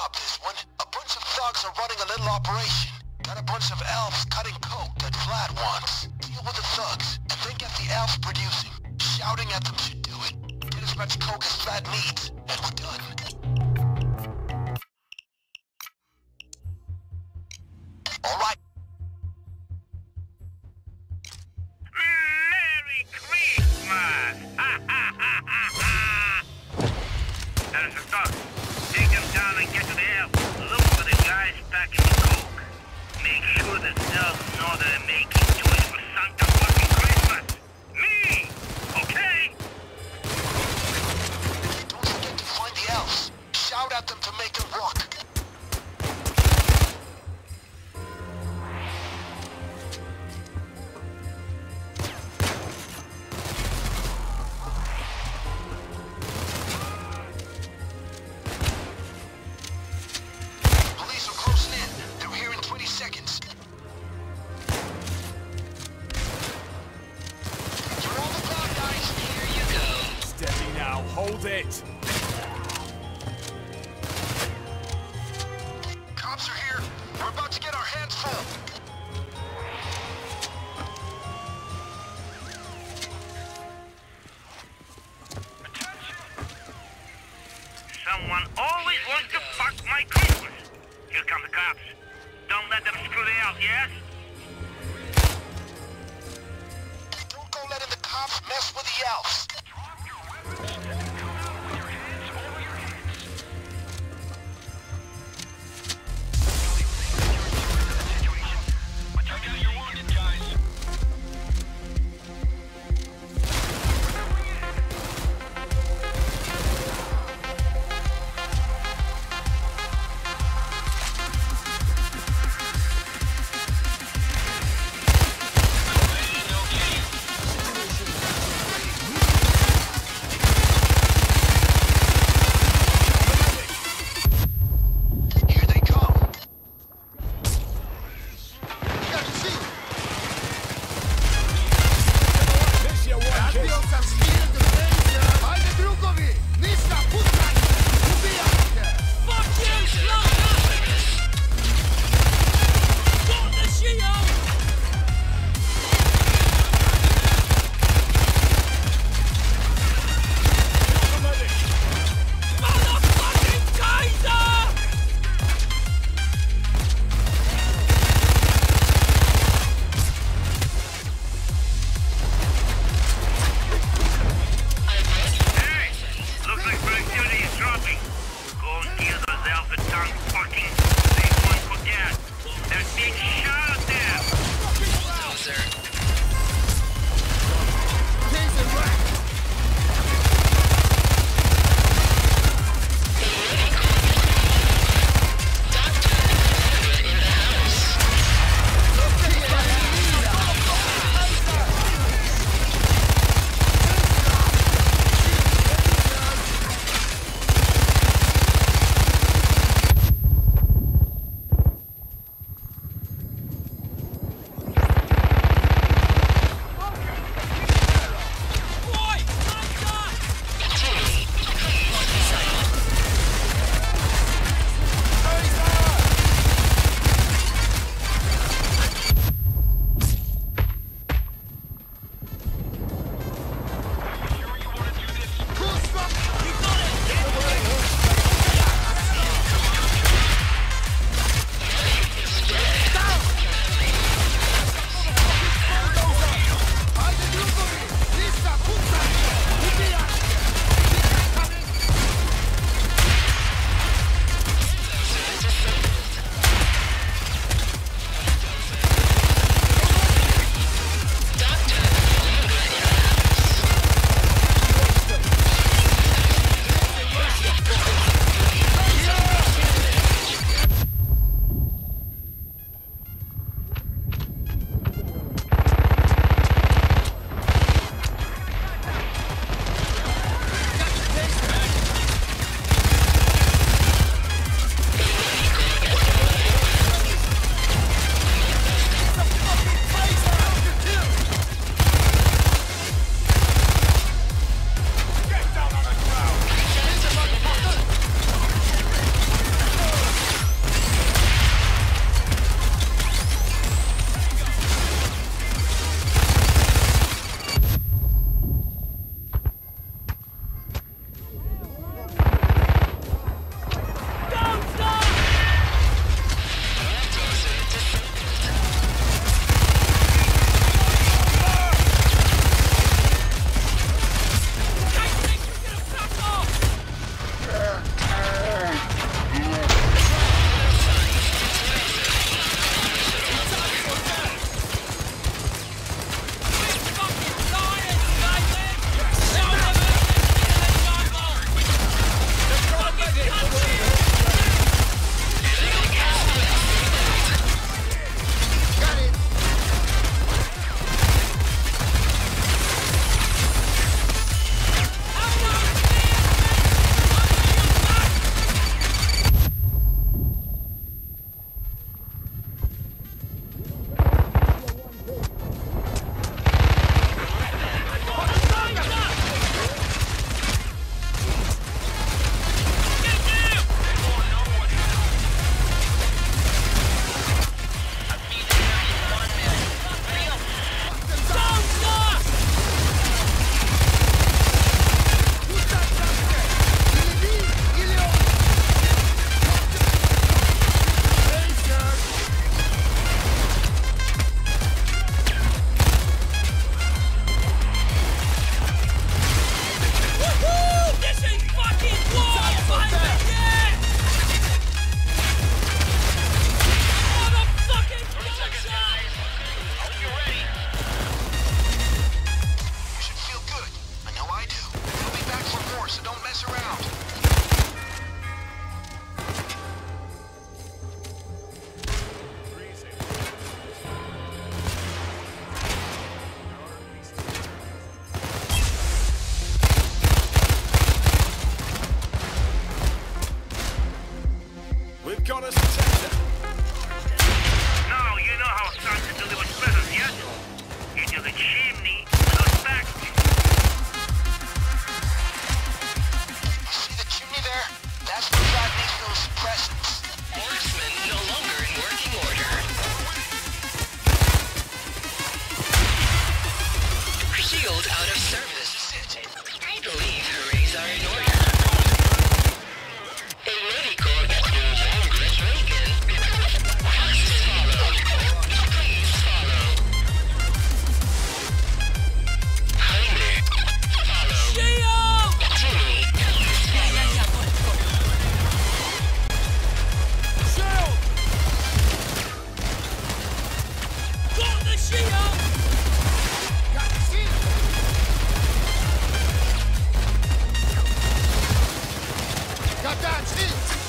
job, this one. A bunch of thugs are running a little operation. Got a bunch of elves cutting coke that Vlad wants. Deal with the thugs, and then get the elves producing. Shouting at them should do it. Get as much coke as Vlad needs, and we're done. All right. Merry Christmas! Ha ha ha ha ha! There's a thug. Take them down and get to the elf. Look for the guys packing the coke. Make sure the elves know they're making toys for Santa fucking Christmas. Me! Okay? Don't forget to find the elves. Shout at them to make it work. Police are closing in. They're here in 20 seconds. You're on the clock, guys. Here you go. Steady now, hold it! Cops are here. We're about to get our hands full. Someone always wants to fuck my Christmas. Here come the cops. Don't let them screw the elf, yes? Don't go letting the cops mess with the elves. Drop your weapons and come out with your hands over your heads. Situation, but you got your wanted, guys. Here they come. This your one kiss. Hey! Looks like productivity is dropping. Go and give those elves a tongue fucking. They won't forget. There's being shot at them. got us detected. Now you know how Santa delivers presents, yes? Into the chimney, not back. See the chimney there? That's where God makes those presents. Marksman no longer in working order. Shield out of service. I believe arrays are in order. A medical no longer taken. Must follow. Please follow. Jaime, follow. Jimmy, Got that shield!